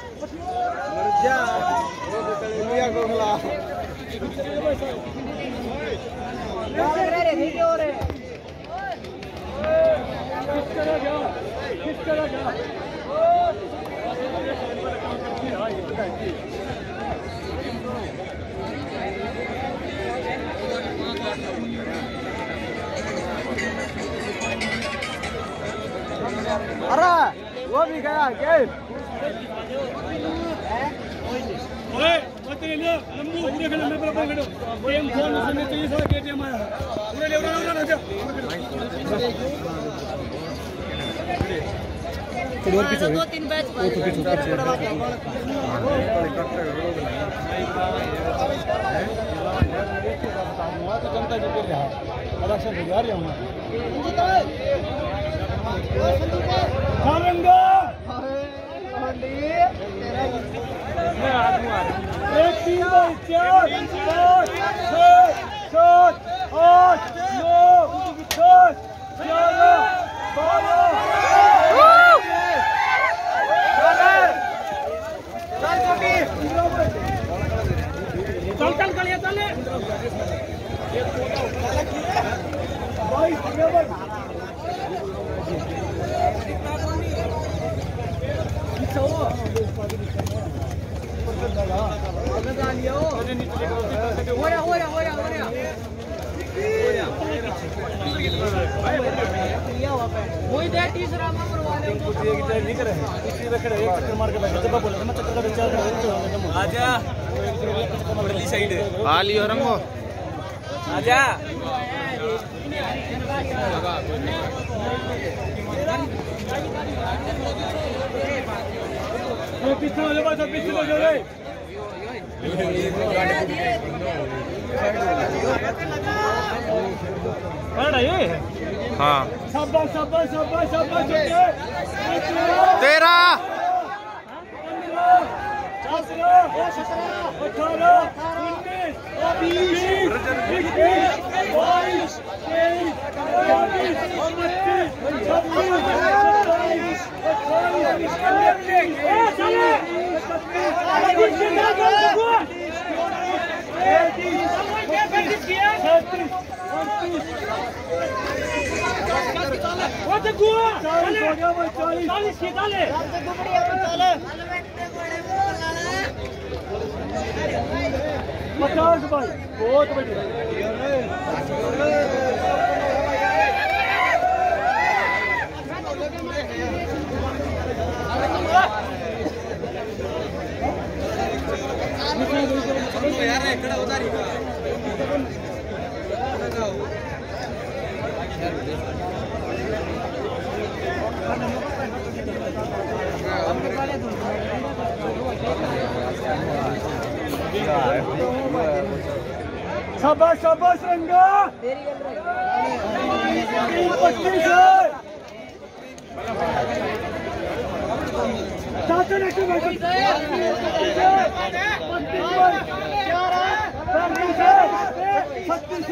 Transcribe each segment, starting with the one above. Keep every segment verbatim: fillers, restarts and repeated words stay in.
जा लिया गोगला रे रे वीडियो रे किस तरह जा किस तरह जा अरे वो भी गया गेम ओए वो तेरे लिए लंबू पूरे खेल में पर पकड़ो गेम फोन में चाहिए सारा केटीएम आया पूरे ले उड़ा उड़ा जा दो पीछे दो तीन बैच वो तो पीछे पीछे तो जनता जी कर रहा है इलेक्शन हो जा रही है खारंगा एक तीन चार पाँच छः सात आठ नौ दस ग्यारह बारह चल चल गलिया चले वही दे तीसरा नंबर वाले नहीं करे चक्कर मार के बैठे जब बोला मैं चक्कर का विचार आजा पहली साइड आ लियो रंगो आजा ये पीछे वाले बात पीछे ले जाओ रे ये हाँ शाबाश शाबाश शाबाश शाबाश तेरा अठारह उन्नीस बीस इक्कीस बाईस तेईस चौबीस पच्चीस छब्बीस सत्ताईस अट्ठाईस चालीस पचास भाई बहुत बढ़िया शाबाश शाबाश रंगा पच्चीस छत्तीस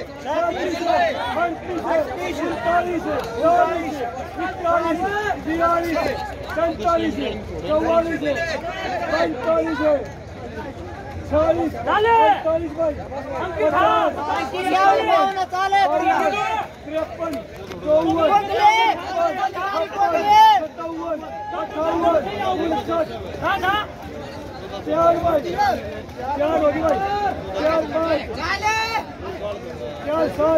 पैंतालीस चालीस इकतालीस बयालीस पैंतालीस चौवालीस पैंतालीस चालीस पैंतालीस भाई तिरपन चौवन सत्तावन अट्ठावन उनसठ चार भाई चार होगी भाई चार पाँच चार सात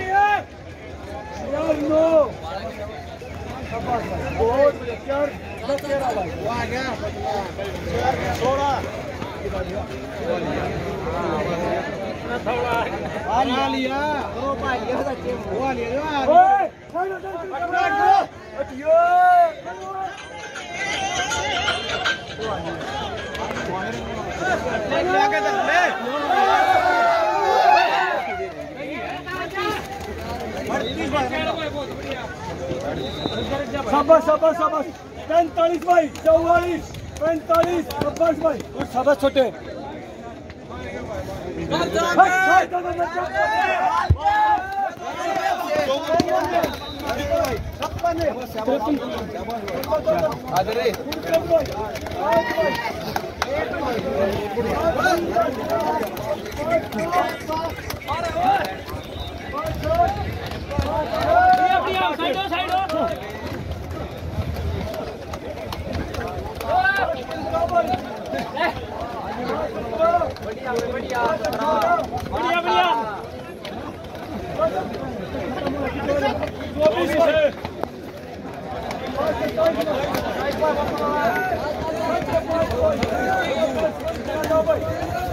चार नौ बहुत चार तेरह भाई सोलह लिया लिया शाबाश शाबाश शाबाश पैंतालीस भाई चौवालीस पैंतालीस अब्बास भाई शाबाश छोटे बढ़िया बढ़िया बढ़िया बढ़िया चौबीस